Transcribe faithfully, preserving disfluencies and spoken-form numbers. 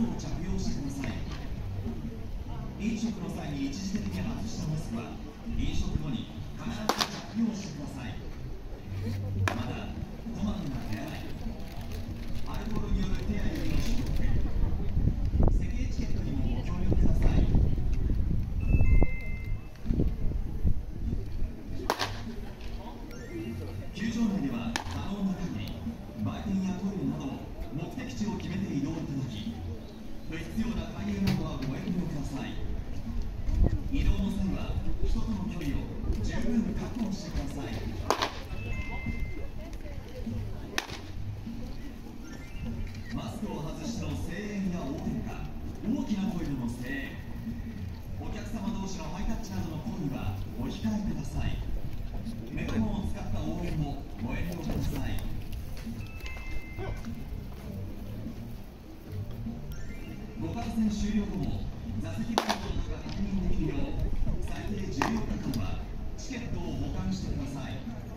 を着用してください。飲食の際に一時的に外したマスクは飲食後に必ず着用してください。また、こまめな手洗い、アルコールによる手や指の消毒、席エチケットにもご協力ください。球場内では可能な限り売店やトイレなど目的地を決めて移動いただき、不必要な会議などはご遠慮ください。移動の際は人との距離を十分確保してください。マスクを外しての声援や応援歌、大きな声での声援、お客様同士のハイタッチなどの行為はお控えください。メガホンを使った応援もご遠慮ください。ご観戦終了後も座席番号が確認できるよう最低じゅうよっかかんはチケットを保管してください。